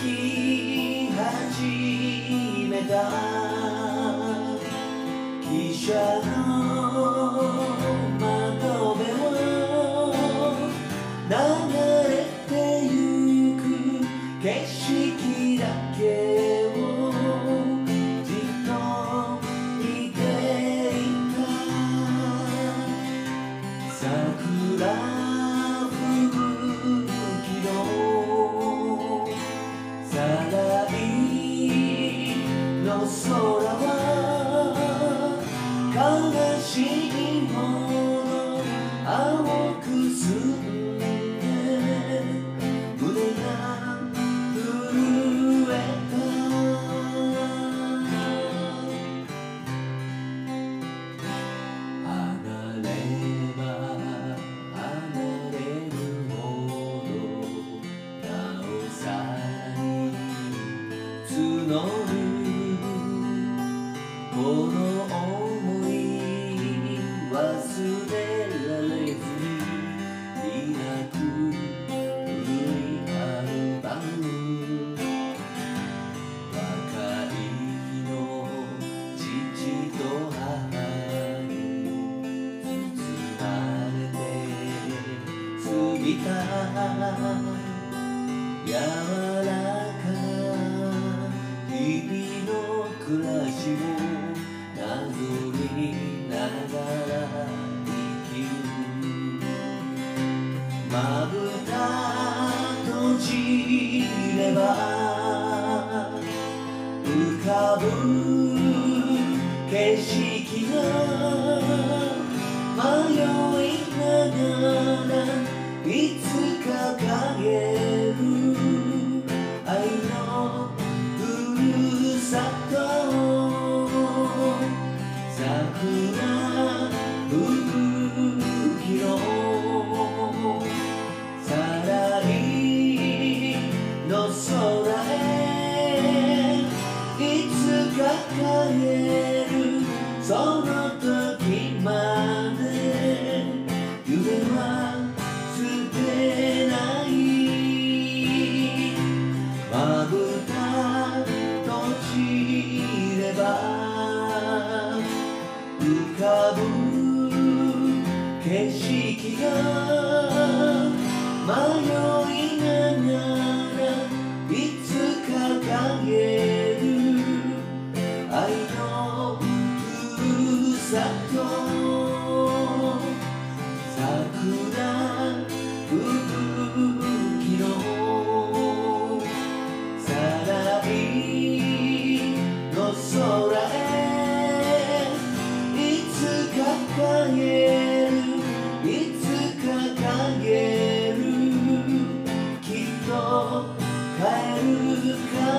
き始めた汽車の窓辺を流れてゆく景色だけをじっと見ていた桜空は悲しいもの青く澄んで胸が震えた離れば離れるほどなおさらに募るこの想い忘れられずに抱く古いアルバム若い日の父と母に包まれて過ぎた柔らかな日々の暮らしをなぞりながら生きるまぶた閉じれば浮かぶ景色が迷いながらいつか帰る愛のふるさと桜吹雪のさらりの空へいつか帰るその時まで夢は捨てないまぶた閉じれば浮かぶ景色が迷いながらいつか帰る愛のふるさと桜吹雪のさらりの空へいつか帰るいつか帰るきっと帰るから